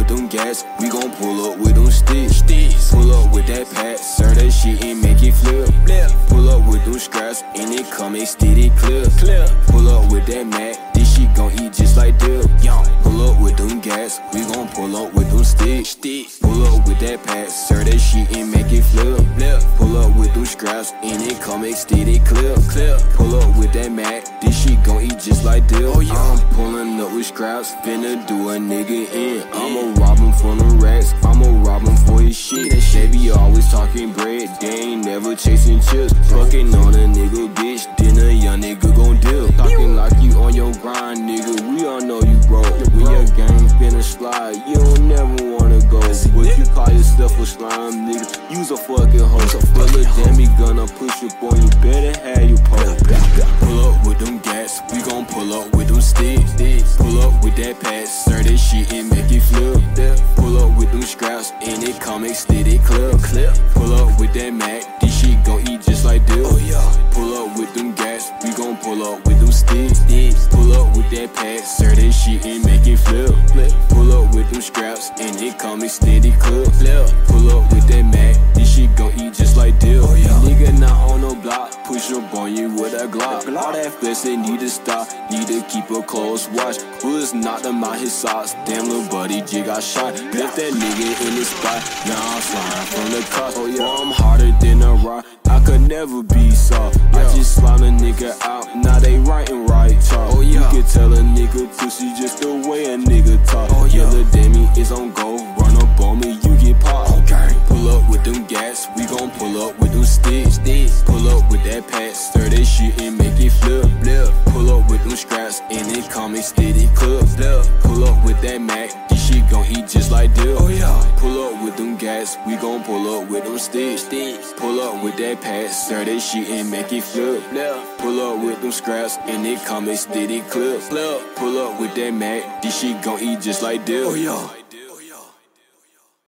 with them gas, we gon' pull up with them sticks. Pull up with that pack, serve that shit and make it flip. Pull up with them scraps and it come a steady clip. Pull up with that Mac, this shit gon' eat just like dip. Pull up with them gas, we gon' pull up with them sticks. Pull up with that pack, serve that shit and make it flip. Pull up with them scraps and it come a steady clip. Pull up with that Mac, this shit gon' eat just like dip. I'm pulling up with scraps, finna do a nigga in. I'ma rob him for them racks, I'ma rob him for his shit. They be always talking bread, they ain't never chasing chips. Fucking on a nigga bitch, then a young nigga gon' dip. Talking like you on your grind, nigga, we all know you broke. When your game finna slide, you don't never wanna go. What you call yourself a slime, nigga, you's a fucking hoe. Full of Demi gonna push up on you, better have you pole. Pull up with them gas, we gon' pull up with them sticks. Pull up with that pass, serve that shit and make it flip. Pull up with them scraps and it come a steady clip. Pull up with that Mac, this shit gon' eat just like dip. Pull up with them gas, we gon' pull up with them sticks. Pull up with that pass, serve that shit and make it flip. Pull up with them scraps and it come a steady clip. Pull up with that Mac, this shit gon' eat just like dip. Nigga not on no block, push up on you with a Glock. All that flexing need to stop, need to keep a close watch. Bullets knocked him out his socks, damn little buddy J got shot. Left that nigga in the spot, now I'm flying from the cops. Boy, I'm harder than a rock, I could never be soft. I just slime a nigga out, now they writing right talk. You can tell a nigga pussy just the way a nigga talk. Yellow Demi is on go, run up on me, you get popped. Pull up with them gas, we gon' pull up with them sticks. Pull up with that pack, stir that shit and make it flip. Pull up with them scraps and it come a steady clip. Pull up with that Mac, this shit gon' eat just like dip. Pull up with them gas, we gon' pull up with them sticks. Pull up with that pack, stir that shit and make it flip. Pull up with them scraps and it come a steady clip. Pull up with that Mac, this shit gon' eat just like dip.